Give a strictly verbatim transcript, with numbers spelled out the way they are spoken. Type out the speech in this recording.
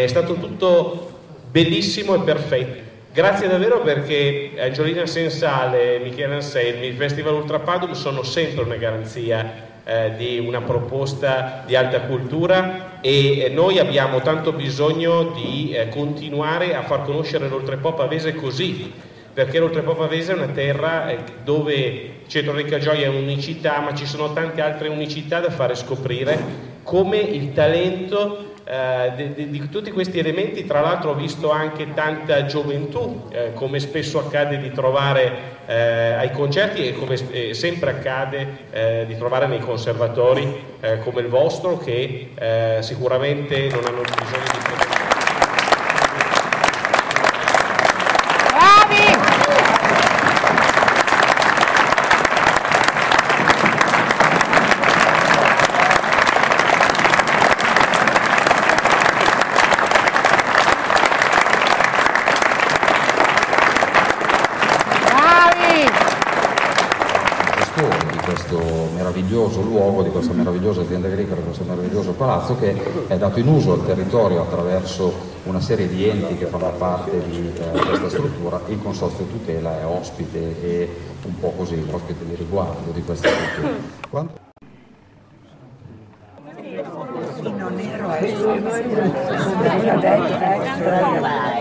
è stato tutto bellissimo e perfetto. Grazie davvero, perché Angiolina Sensale, Michele Anselmi, il Festival Ultrapadum sono sempre una garanzia eh, di una proposta di alta cultura, e eh, noi abbiamo tanto bisogno di eh, continuare a far conoscere l'Oltrepò Pavese così, perché l'Oltrepò Pavese è una terra eh, dove Cetro Ricca Gioia è un'unicità, ma ci sono tante altre unicità da fare scoprire, come il talento Uh, di, di, di tutti questi elementi. Tra l'altro ho visto anche tanta gioventù, eh, come spesso accade di trovare eh, ai concerti, e come eh, sempre accade eh, di trovare nei conservatori eh, come il vostro, che eh, sicuramente non hanno bisogno di protezione. Meraviglioso luogo, di questa meravigliosa azienda agricola, di questo meraviglioso palazzo, che è dato in uso al territorio attraverso una serie di enti che fanno parte di eh, questa struttura. Il Consorzio Tutela è ospite e un po' così, ospite di riguardo di questa struttura. Quando... non ero